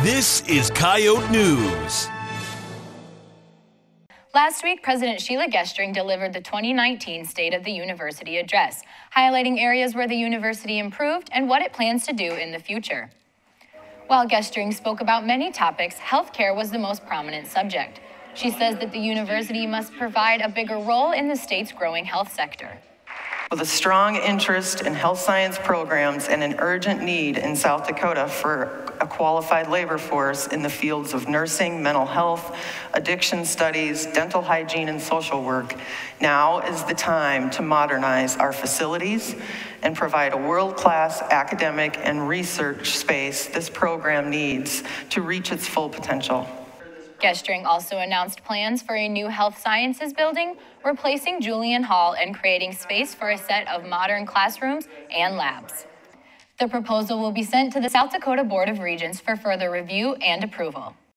This is Coyote News. Last week, President Sheila Gestring delivered the 2019 State of the University Address, highlighting areas where the university improved and what it plans to do in the future. While Gestring spoke about many topics, healthcare was the most prominent subject. She says that the university must provide a bigger role in the state's growing health sector. With a strong interest in health science programs and an urgent need in South Dakota for a qualified labor force in the fields of nursing, mental health, addiction studies, dental hygiene, and social work, now is the time to modernize our facilities and provide a world-class academic and research space this program needs to reach its full potential. Gestring also announced plans for a new health sciences building, replacing Julian Hall and creating space for a set of modern classrooms and labs. The proposal will be sent to the South Dakota Board of Regents for further review and approval.